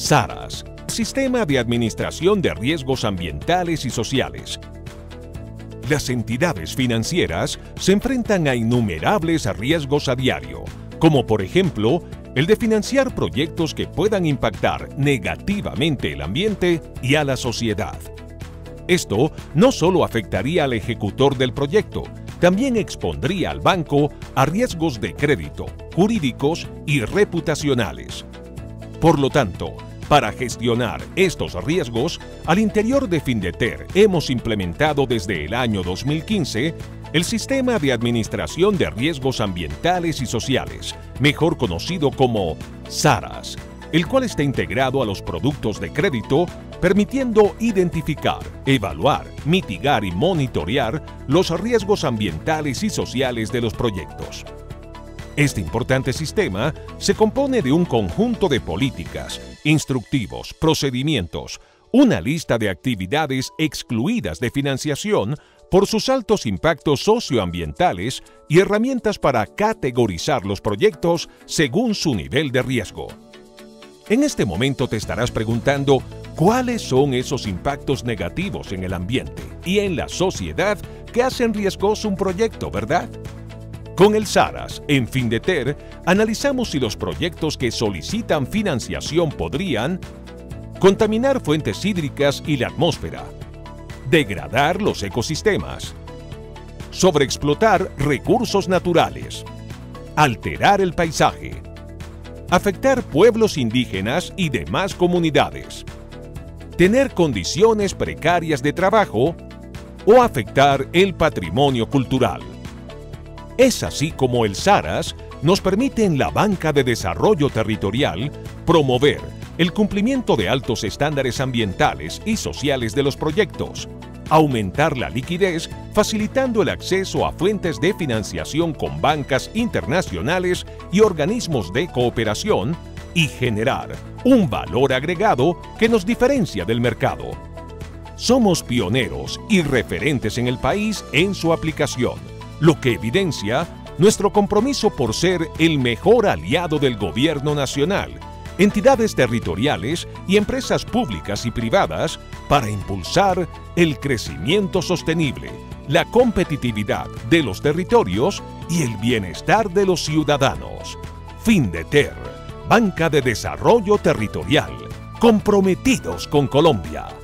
SARAS, Sistema de Administración de Riesgos Ambientales y Sociales. Las entidades financieras se enfrentan a innumerables riesgos a diario, como por ejemplo, el de financiar proyectos que puedan impactar negativamente el ambiente y a la sociedad. Esto no solo afectaría al ejecutor del proyecto, también expondría al banco a riesgos de crédito, jurídicos y reputacionales. Por lo tanto, para gestionar estos riesgos, al interior de Findeter hemos implementado desde el año 2015 el Sistema de Administración de Riesgos Ambientales y Sociales, mejor conocido como SARAS, el cual está integrado a los productos de crédito, permitiendo identificar, evaluar, mitigar y monitorear los riesgos ambientales y sociales de los proyectos. Este importante sistema se compone de un conjunto de políticas, instructivos, procedimientos, una lista de actividades excluidas de financiación por sus altos impactos socioambientales y herramientas para categorizar los proyectos según su nivel de riesgo. En este momento te estarás preguntando cuáles son esos impactos negativos en el ambiente y en la sociedad que hacen riesgoso un proyecto, ¿verdad? Con el SARAS, en Findeter, analizamos si los proyectos que solicitan financiación podrían contaminar fuentes hídricas y la atmósfera, degradar los ecosistemas, sobreexplotar recursos naturales, alterar el paisaje, afectar pueblos indígenas y demás comunidades, tener condiciones precarias de trabajo o afectar el patrimonio cultural. Es así como el SARAS nos permite en la banca de desarrollo territorial promover el cumplimiento de altos estándares ambientales y sociales de los proyectos, aumentar la liquidez facilitando el acceso a fuentes de financiación con bancas internacionales y organismos de cooperación y generar un valor agregado que nos diferencia del mercado. Somos pioneros y referentes en el país en su aplicación, lo que evidencia nuestro compromiso por ser el mejor aliado del gobierno nacional, entidades territoriales y empresas públicas y privadas para impulsar el crecimiento sostenible, la competitividad de los territorios y el bienestar de los ciudadanos. Findeter, Banca de Desarrollo Territorial, comprometidos con Colombia.